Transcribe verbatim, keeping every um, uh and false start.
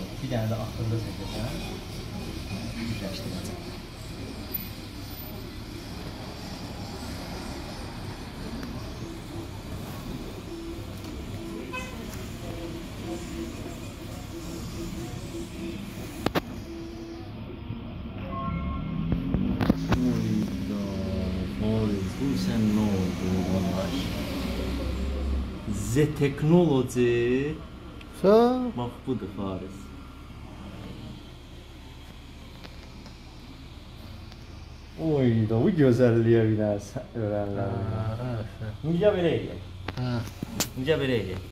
Bir dənə də axırda çəkəcəm. Birləşdirəcəm. Bu sən nə oldu onlar? Z Technology. Sağ. Bax budur Fariz. Oy da bu gözəlliyə bilərsən öyrənlər. Ha, Necə belə eləyək? ha. Necə belə eləyək?